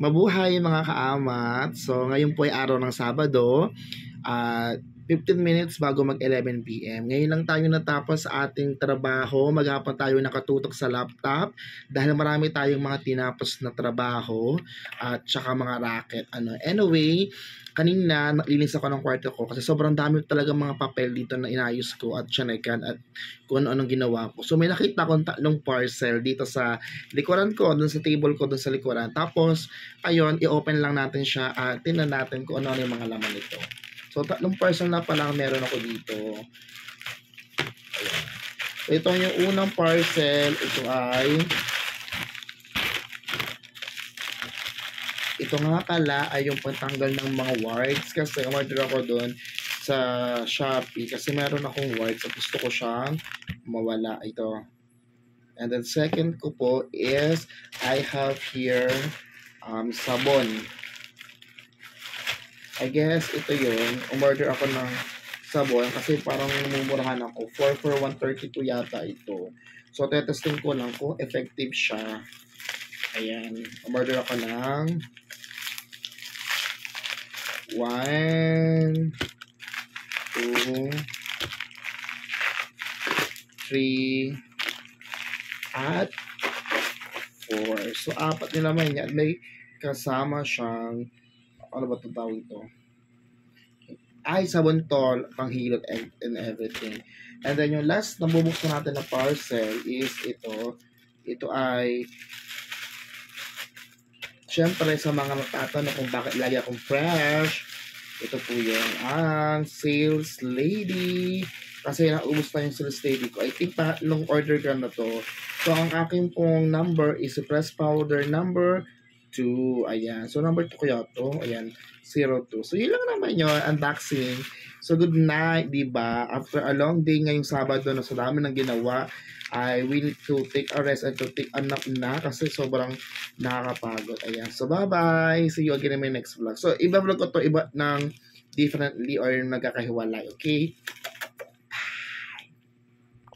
Mabuhay mga kaamat! So ngayon po ay araw ng Sabado at 15 minutes bago mag 11 PM. Ngayon lang tayo natapos sa ating trabaho. Maghapon tayo nakatutok sa laptop dahil marami tayong mga tinapos na trabaho at saka mga racket. Anyway, kanina naglinis ako ng kwarto ko kasi sobrang dami talaga mga papel dito na inayos ko at chinekan at kung ano-anong ginawa ko. So may nakita akong tatlong parcel dito sa likuran ko, dun sa table ko, dun sa likuran. Tapos, ayun, i-open lang natin siya at tingnan natin kung ano yung mga laman nito. So, tatlong parcel na pala meron ako dito. Ayan. So, ito yung unang parcel. Ito nga pala ay yung pantanggal ng mga warts kasi order ako doon sa Shopee kasi meron akong warts at gusto ko siyang mawala. Ito. And then second ko po is I have here sabon. I guess ito yun. Umorder ako ng sabon kasi parang mumurahan ako. 4 for 132 yata ito. So, tetesting ko lang kung effective siya. Ayan. Umorder ako ng 1, 2, 3, at 4. So, 4 na naman yan. May kasama siyang ano ba itong tawag ito? Ay, sabon tol, panghilot and everything. And then yung last na bubuksan natin na parcel is ito. Ito ay syempre sa mga magtatanong kung bakit lagi akong fresh. Ito po yung sales lady. Kasi naubos pa yung sales lady ko. I think pangatlong order ka na to. So ang aking pong number is press powder number 2. Ayan. So, number 2 kaya to. Ayan. 02. So, yun lang naman yun. Unboxing. So, good night, diba? After a long day ngayong Sabado na sa dami ng ginawa, I will to take a rest and to take a nap na kasi sobrang nakakapagod. Ayan. So, bye-bye. See you again in my next vlog. So, iba vlog ko to iba ng differently or nagkakahiwalay. Okay?